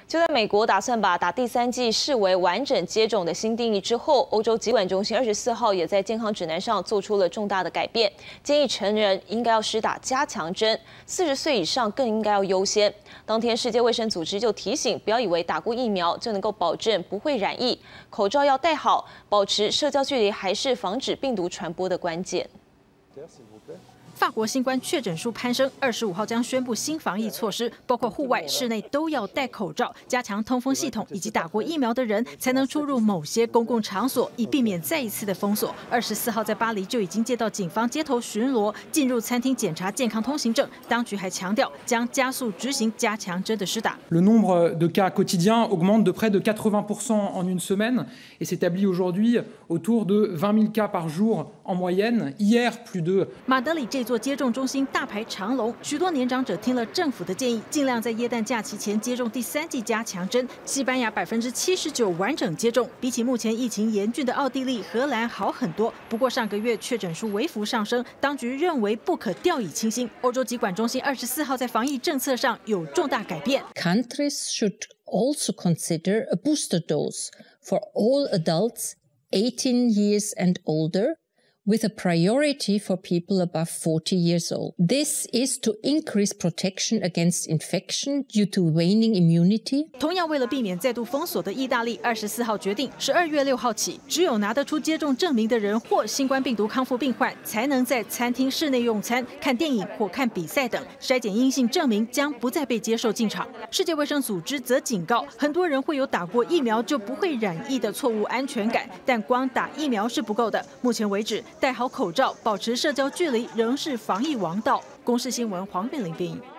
就在美国打算把打第3剂视为完整接种的新定义之后，欧洲疾管中心24号也在健康指南上做出了重大的改变，建议成人应该要施打加强针，40岁以上更应该要优先。当天，世界卫生组织就提醒，不要以为打过疫苗就能够保证不会染疫，口罩要戴好，保持社交距离还是防止病毒传播的关键。 法国新冠确诊数攀升，25号将宣布新防疫措施，包括户外、室内都要戴口罩，加强通风系统，以及打过疫苗的人才能出入某些公共场所，以避免再一次的封锁。24号在巴黎就已经接到警方街头巡逻，进入餐厅检查健康通行证。当局还强调将加速执行加强针的施打。 Le nombre de cas quotidiens augmente de près de 80% en une semaine et s'établit aujourd'hui autour de 20 000 cas par jour en moyenne. Hier, plus de 马德里这座接种中心大排长龙，许多年长者听了政府的建议，尽量在耶诞假期前接种第3剂加强针。西班牙79%完整接种，比起目前疫情严峻的奥地利、荷兰好很多。不过上个月确诊数微幅上升，当局认为不可掉以轻心。欧洲疾管中心24号在防疫政策上有重大改变。 Countries should also consider a booster dose for all adults 18 years and older, with a priority for people above 40 years old. This is to increase protection against infection due to waning immunity. 同样为了避免再度封锁的意大利，24号决定12月6号起，只有拿得出接种证明的人或新冠病毒康复病患，才能在餐厅室内用餐、看电影或看比赛等。筛检阴性证明将不再被接受进场。世界卫生组织则警告，很多人会有打过疫苗就不会染疫的错误安全感，但光打疫苗是不够的。目前为止，戴好口罩、保持社交距离仍是防疫王道。公视新闻黄炳玲编译。